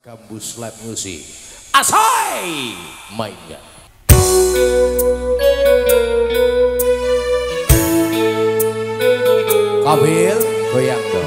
Gambus Live Music Asai mainnya. Kabil goyang dong.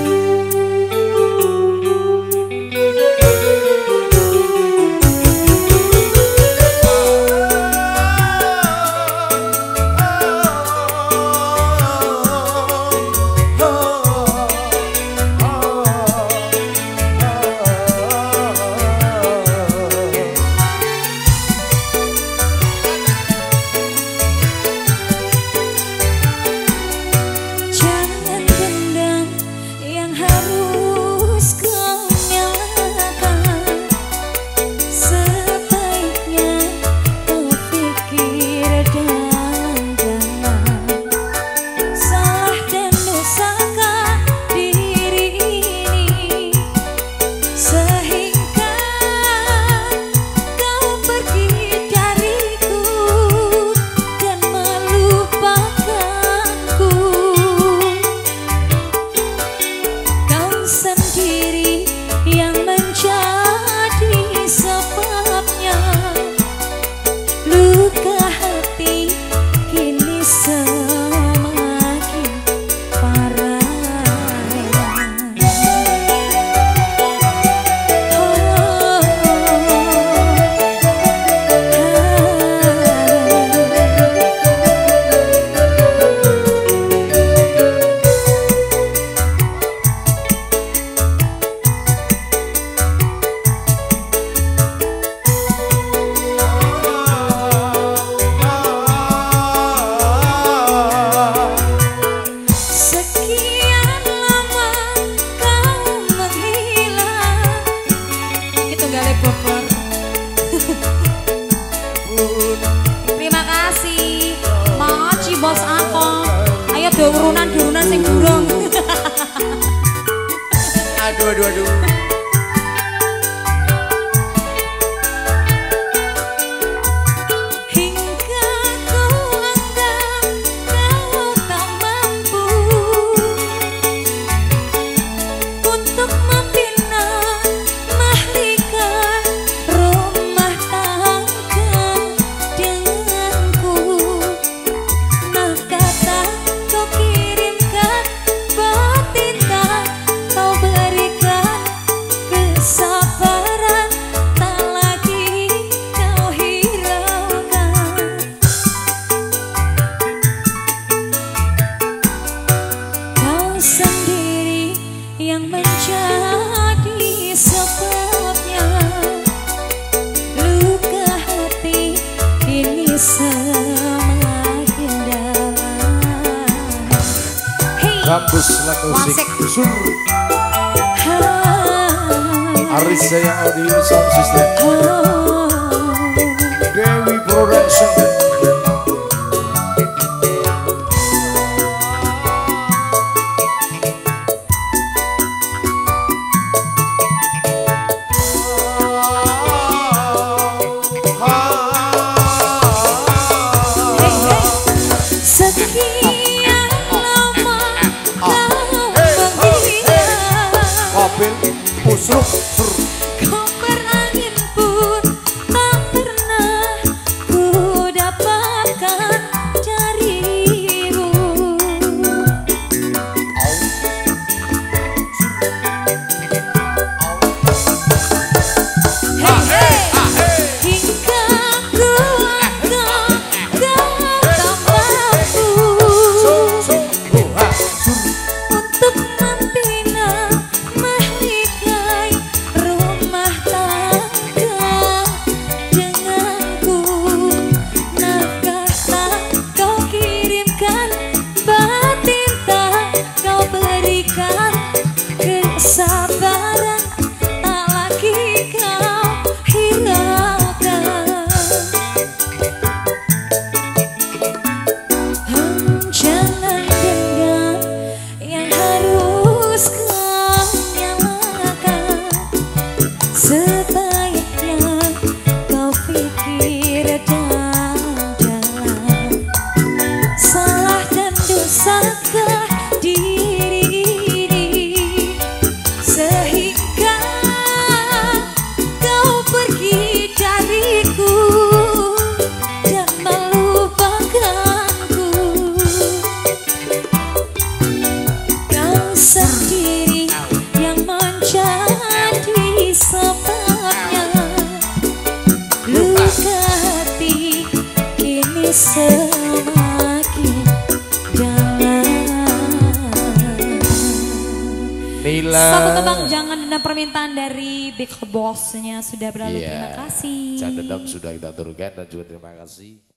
Terima kasih, Moci Bos Ako. Ayo durunan sing burung. Aduh. Yang menjadi sebabnya luka hati ini semakin dalam. Gambus Live Music Aris Sayang Audio Sound System Dewi Production. Koper angin pun tak pernah ku dapatkan darimu. Hingga ku anggap kau tak mampu untuk membina rumah tangga denganku. Nafkah tak kau kirimkan, batin tak kau berikan, kesabaran tak lagi kau hiraukan. Jangan dendam yang harus kau nyalakan. Sebaiknya kau pikir dalam-dalam, salah dan dosakah diri ini sehingga semakin dalam. Nila. Satu tebang jangan dendam permintaan dari Big Boss-nya sudah berlalu. Terima kasih. Jangan dendam sudah kita turunkan dan juga terima kasih.